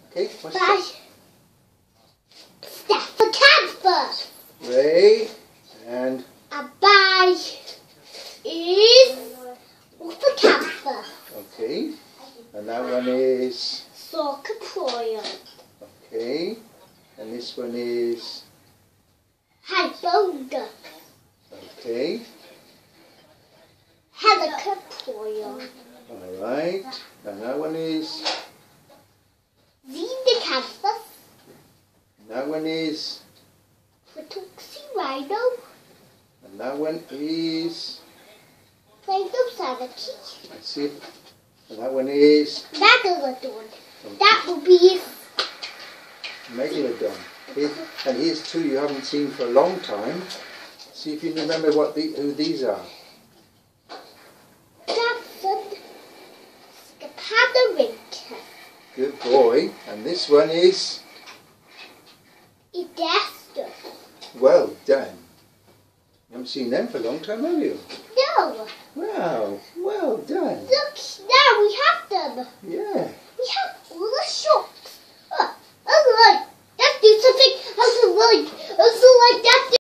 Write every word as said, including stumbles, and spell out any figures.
Okay, what's By Stephanopus. Ray and A by is Stephanopus. okay, and that one is Sorcaproion. okay, and this one is Hypoda. okay. Helicoproion. All right, and that one is Xenocanthus. and that one is Phytoxyrhino. and that one is Plagosaviki. let's see, and that one is Megalodon. That will be Megalodon. Here, and here's two you haven't seen for a long time. See if you remember what the, who these are. Dapson. Scapadorinca. Good boy. And this one is Edestus. well done. You haven't seen them for a long time, have you? No. Wow.